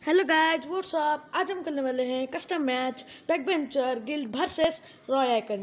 Hello guys what's up. आज हम करने वाले हैं custom match backbencher guild versus Roy icon.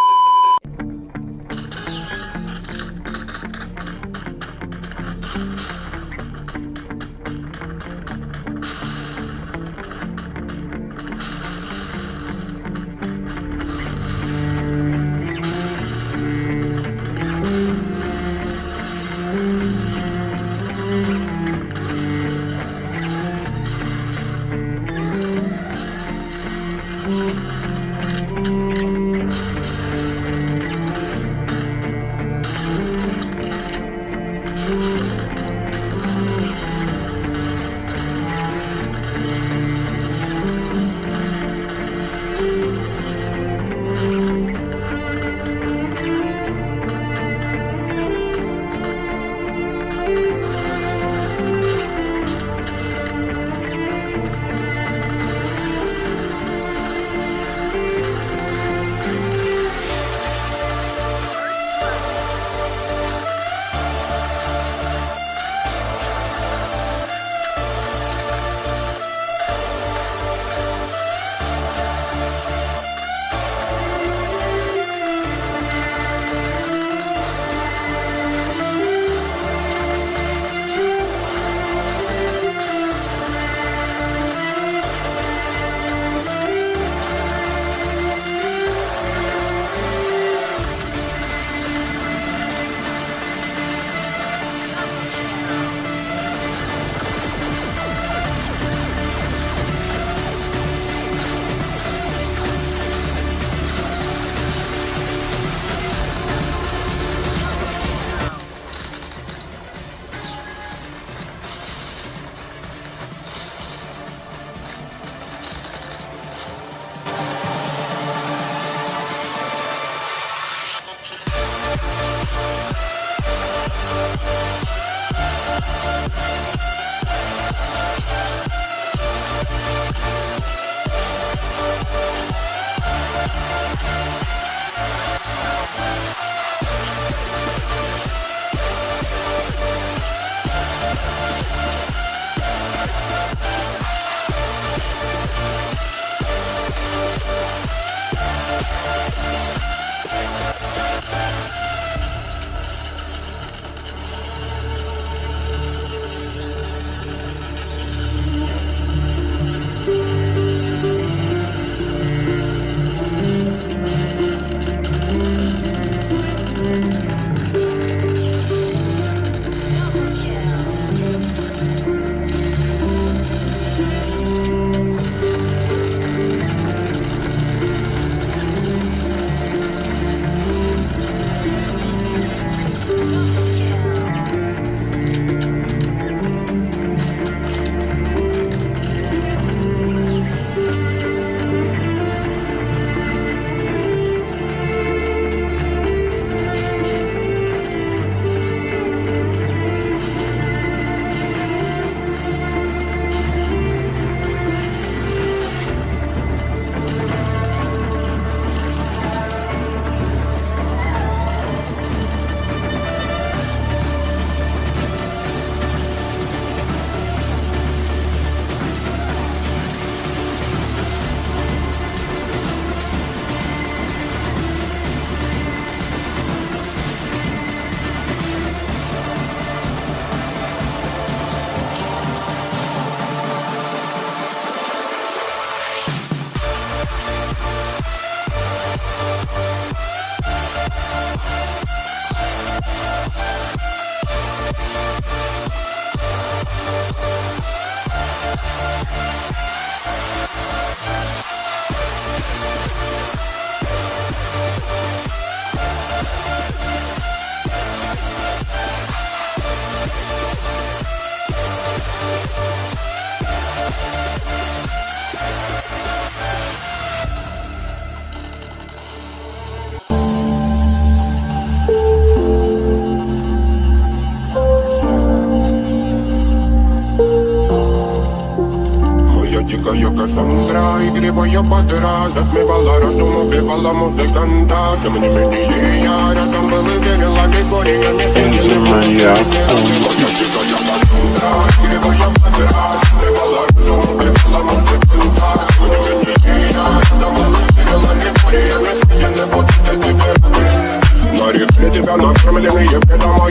Chica, yo que sombra y gribo yo pa' atrás. Hazme bailar a tu mujer, bailamos de cantar. Que me ni ahora tan bebé que la que corría me sigue. Chica, yo que sombra y gribo yo pa' atrás. Hazme bailar a tu mujer.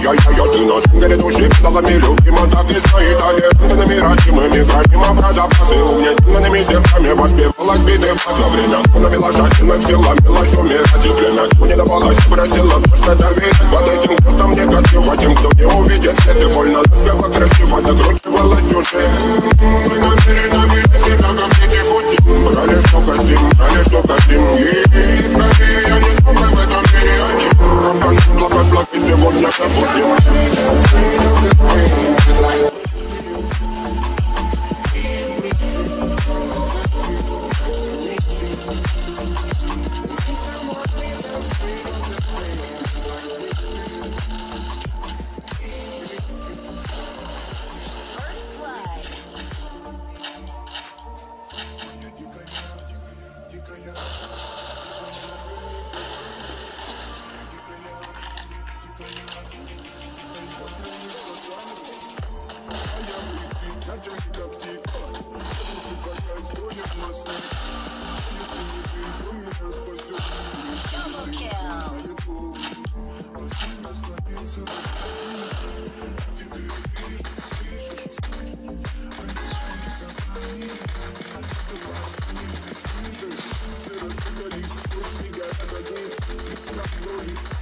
ты на сингере души педалами любима, так и свои талентами растимыми храним про запасы. Угнетенными сердцами воспевала сбитых за время. Навела жадных сил, ломилась умирать и племя. Не давалась, просила просто доверять под этим, кто там негатив, а тем, кто не увидит свет. И больно ласково, красиво закручивалась уже. Мы намеренами себя как дети пути. Брали что хотим, брали что хотим. И скорее я не смог в этом мире один. Рамка нас благослови, сегодня забудем.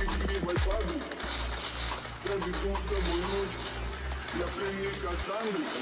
Я пленник Кассандры.